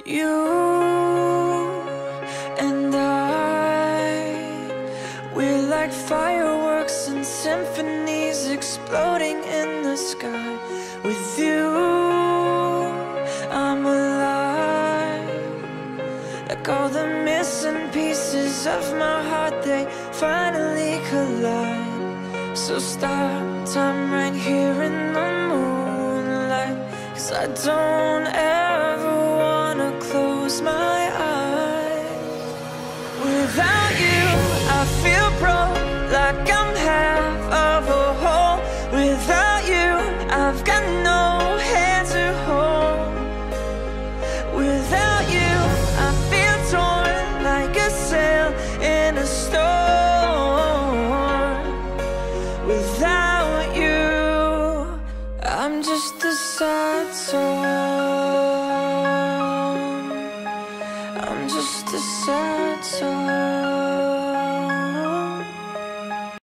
You and we're like fireworks and symphonies exploding in the sky. With you, I'm alive. Like all the missing pieces of my heart, they finally collide. So stop time right here in the moonlight, 'cause I don't ever wanna close my eyes. Without you, I feel broke, like I'm half of a whole. Without you, I've got no hand to hold. Without you, I feel torn like a sail in a storm. Without you, I'm just a sad song. I'm just a sad song.